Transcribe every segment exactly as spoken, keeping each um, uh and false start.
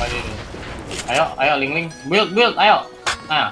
Ayo, ayo, Ling Ling, build, build, ayo. Nah.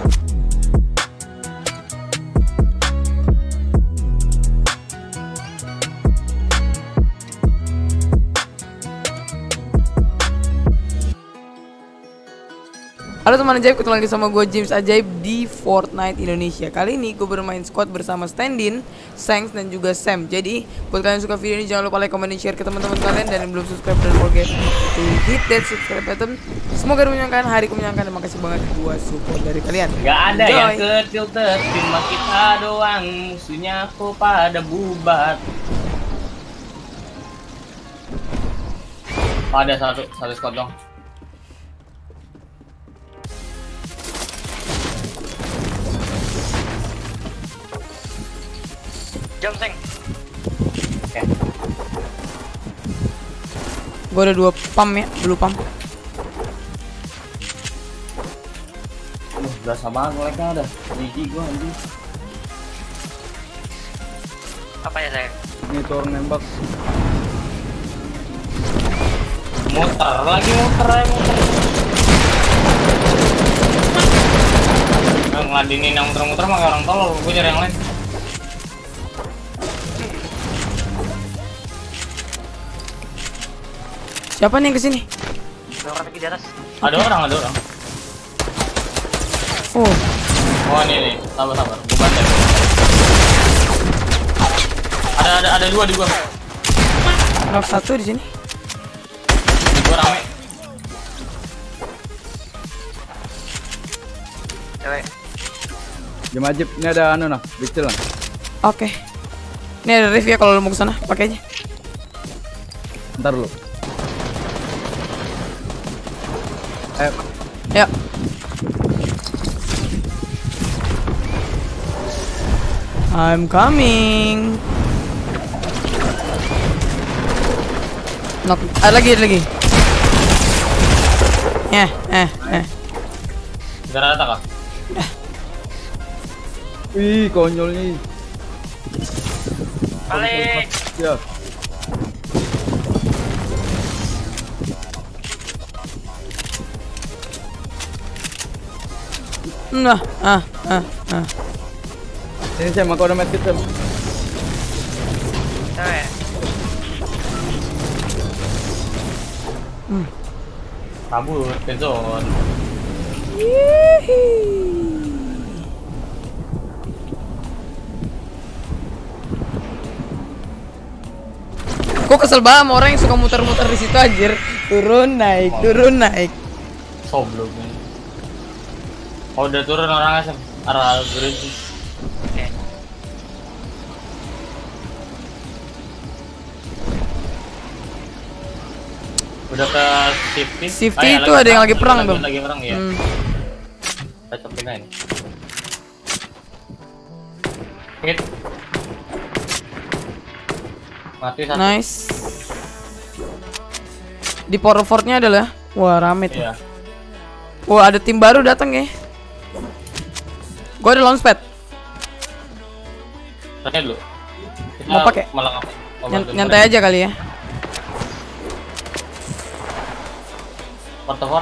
Halo teman ajaib, ketemu lagi sama gue James Ajaib di Fortnite Indonesia. Kali ini gue bermain squad bersama Standin, Sanks, dan juga Sam. Jadi buat kalian yang suka video ini jangan lupa like, comment, dan share ke teman-teman kalian. Dan yang belum subscribe don't forget to hit that subscribe button. Semoga menyenangkan, hari menyenangkan, dan makasih banget buat support dari kalian. Gak ada Enjoy. yang ketilted, cuma kita doang. Musuhnya kok pada bubat. Pada satu, satu squad dong. Jam seng. Oke. Gue ada dua pump ya, blue pump. Aduh, berasa banget lag-nya udah. Gigi gua anjing. Apa ya sayang? Ini tuh orang nembak. Muter lagi, muter lagi, muter. Nah, ngeladinin yang muter-muter mah kayak orang tolol, gua cari yang lain. Siapa nih yang kesini? Ada orang lagi di atas. Ada orang, ada orang. Oh, Oh ini nih, sabar sabar, gua bantai. Ada ada ada dua di gua. knock satu di sini. Di gua rame. Cewek. Jam ajib, ini ada anu nah, bicil lah. Oke. Ini ada riff ya, kalau lo mau kesana pakai aja. Ntar lu. Eh, Ya. I'm coming. Knock. Ada lagi, ada lagi. Eh, eh, eh. Gak rata kah? wih konyolnya. Balik. Ya. Nah, ah, ah, ah. Ini saya mau kode medkit Sam. Cewek. Kabur ke zone. Kok kesel banget sama orang yang suka muter-muter di situ anjir. Turun naik, turun naik. Soblok ini. Oh udah turun orangnya Sam. Arah berhenti. Oke. Udah ke safety. Safety Ah, ya, itu lagi ada yang lagi perang lagi, tuh. Lagi perang ya. Hmm. Kita cobain aja nih. Hit. Mati satu. Nice. Di power fortnya adalah, wah rame tuh. Iya. Wah ada tim baru datang ya. Gua ada launchpad. Pakai dulu. Kita Mau pakai? Malah nggak- mau Nyan- bantuin nyantai mereka. aja kali ya. Portavor.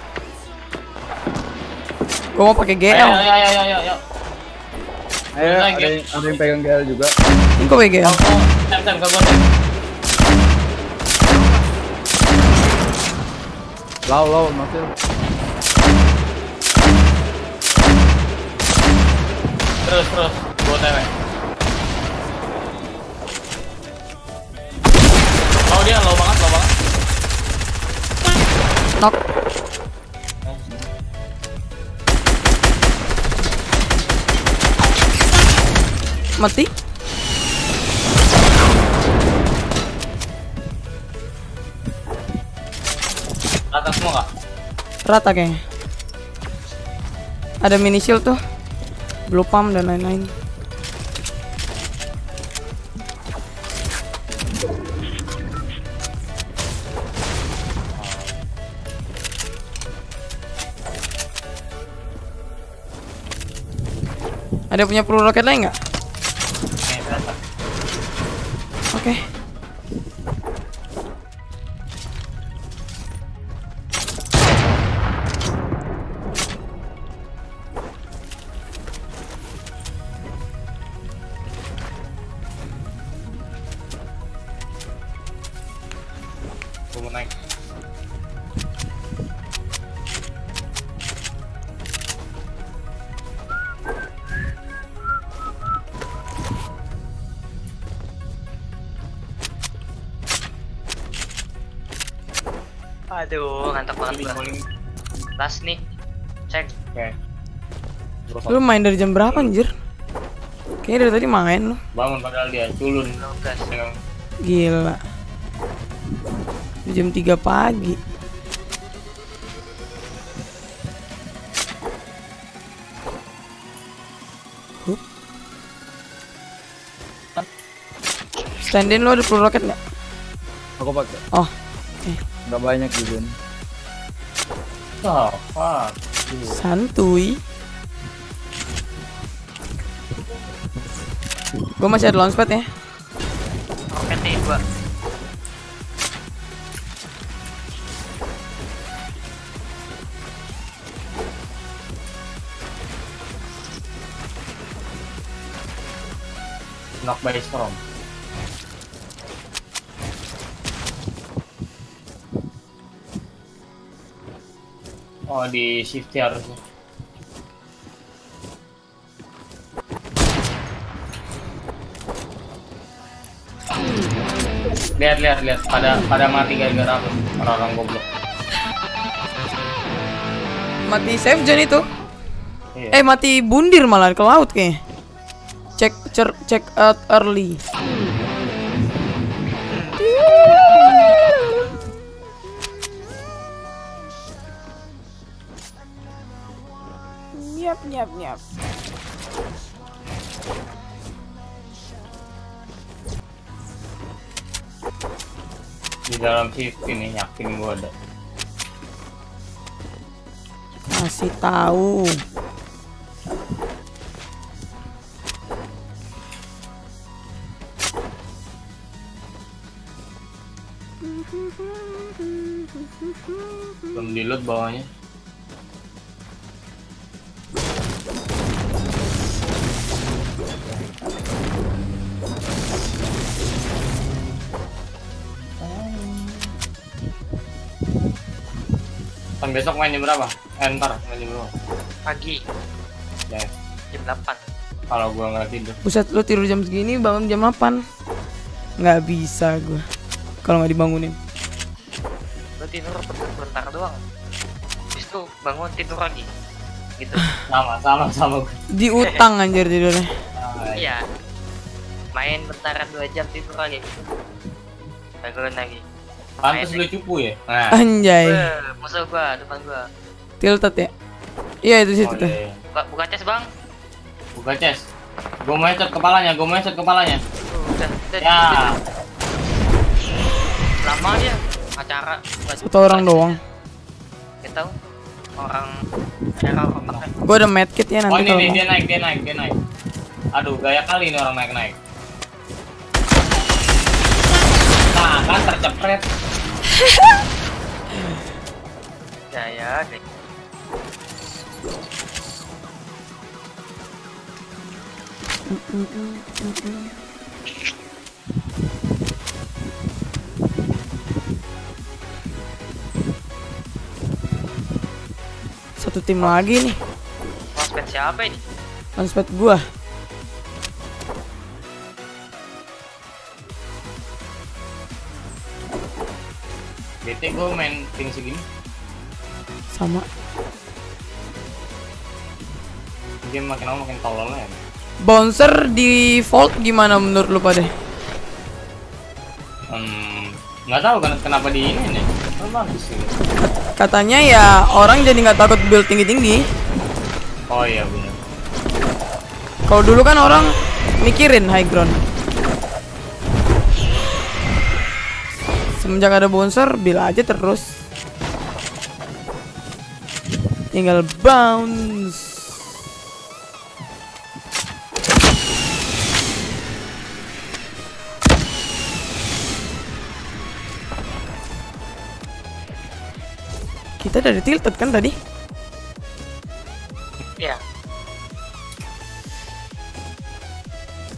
Gua mau pakai G Ayo, L. ayo, ayo, ayo, ayo, ayo. Ayo, ada yang, ada yang pegang G L juga. Ini gua pakai G L. Oh, oh, Sam, Sam, ke gua, Sam. Lau, lau, masih. Terus, terus. Gua T W. Oh, dia low banget, low banget. Knock. Mati. Rata semua nggak? Rata kayaknya. Ada mini shield tuh. Blue pump dan lain-lain. Ada punya peluru roket lain nggak? Nih, rata. Oke. Gua mau naik. Aduh, ngantuk banget Paling gua. paling. Last nih. Cek. Oke. Terus Lu main dari jam berapa anjir? Kayaknya dari tadi main lu. bangun padahal dia culun. Belum gas. Dengan Gila. Jam tiga pagi. Hup. Stand-in lu ada peluru roket nggak? Aku pakai. Oh, Nggak banyak juga. oh, fuck. santuy. Gue masih ada launchpad ya. Roket nih gua. Knock by storm. Oh, di shift ya harusnya. Lihat lihat lihat pada pada mati gara-gara apa? Orang-orang goblok. Mati save John itu. Iya. Eh mati bundir malah ke laut kayaknya. Cek cer, check out early. Nyap nyap nyap. Di dalam shift ini yakin gua ada. Kasih tahu. Belum di loot bawahnya. Kan besok main jam berapa? Eh, ntar main jam berapa? Pagi Ya, jam delapan. kalau gua nggak tidur. Buset lu tidur jam segini bangun jam delapan. Nggak bisa gua kalau nggak dibangunin. Lu tidur bentar doang. Habis itu bangun tidur lagi. Gitu. Sama sama sama gua. Diutang anjir tidurnya. Nah, Iya. Main bentaran dua jam tidur lagi. Bangun lagi. Pantes lu cupu ya? Nah. Anjay. Weh, musuh gua depan gua. Tilted ya. Iya itu situ Oh, tuh. iya, iya. Buka, buka chest, Bang. Buka chest. Gua mau headshot kepalanya, gua mau headshot kepalanya. Tuh, udah, udah. Ya. Lama dia acara. Satu orang doang. Kita tahu orang era otaknya. Gua ada medkit ya Oh nanti ini kalau nih, mau. dia naik, dia naik, dia naik. Aduh, gaya kali ini orang naik-naik. Nah, kan tercepret. Ya ya, kayak Satu tim lagi nih. prospek siapa ini? Launchpad gua. Bete gua main ping segini. Sama. Dia makin lama makin tolol ya. Bouncer default gimana menurut lu pada? Hmm, nggak tahu kan kenapa di ini nih. Oh, bagus sih. Katanya ya orang jadi nggak takut build tinggi-tinggi. Oh iya benar. Kalau dulu kan orang mikirin high ground. Semenjak ada bouncer, bila aja terus. Tinggal bounce. Kita dari tilted kan tadi? Iya.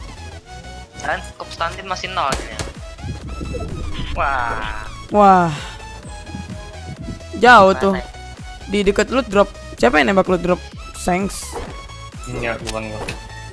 Dan Konstantin masih nol ya. Wah. Wah, Jauh tuh. Di dekat loot drop. Siapa yang nembak loot drop? Thanks. Iya, bukan gua.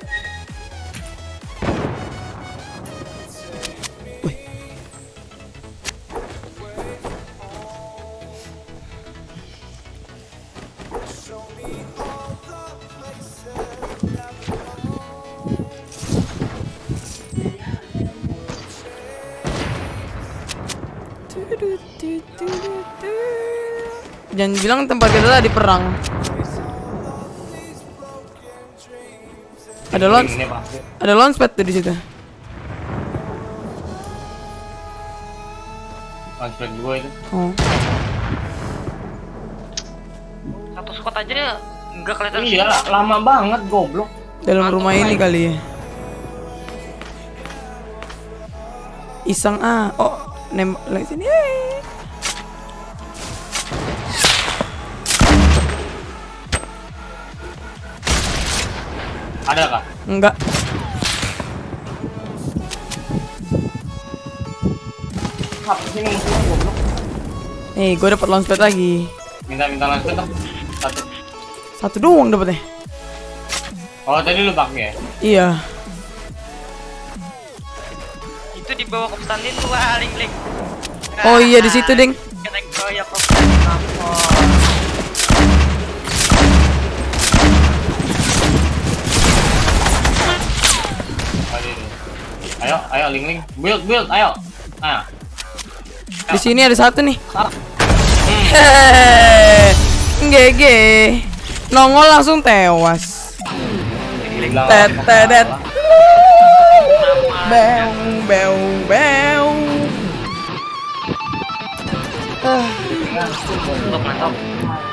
Jangan bilang tempat kita tadi perang. Ada launch, Ini pasti. ada launchpad tuh di situ. Launchpad gua itu. Oh. Satu squad aja nggak kelihatan. Iya, lah, lama banget goblok. Dalam rumah ini kali ya. Iseng ah. Oh, nembak lagi sini. Yeay. Ada kah? Enggak. Apa sini musuhnya goblok? Nih, gue dapat launchpad lagi. Minta minta launchpad dong. Satu. Satu doang dapetnya. Oh, tadi lu pakai ya? Iya. Itu di bawah Konstantin tuh ah, link link. Oh iya di situ, Ding. Kena goyang Konstantin mampus. Ayo, ayo link link. Build build, ayo. Nah. Di sini ada satu nih. Hehehe. G G. Nongol langsung tewas. Tet tet. Beung beung beung. Mantap, mantap.